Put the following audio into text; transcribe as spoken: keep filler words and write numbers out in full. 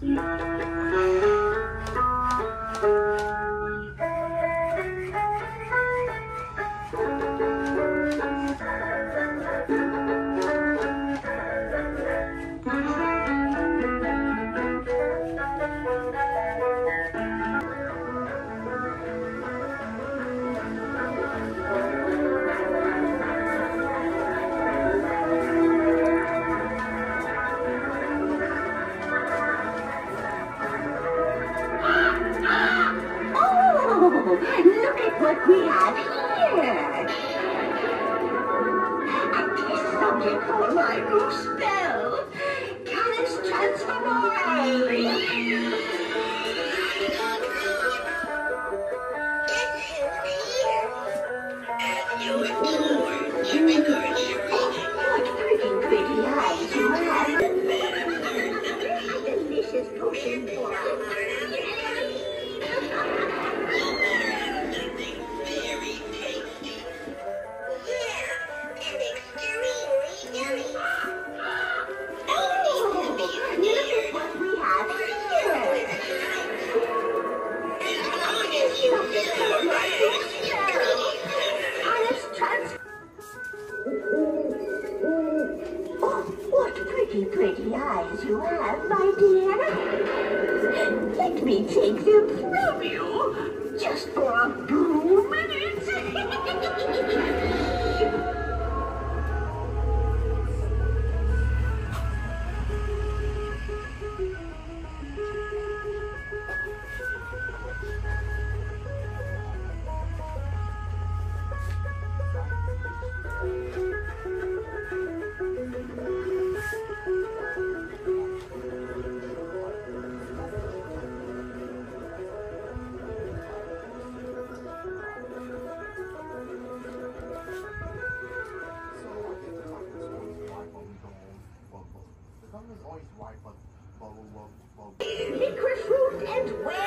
Look at what we have here! A test subject for my new spell! Callus Transformation! What pretty, pretty eyes you have! A delicious potion for pretty eyes you have, my dear. Let me take them from you, just for a few minutes. Licorice root and whale.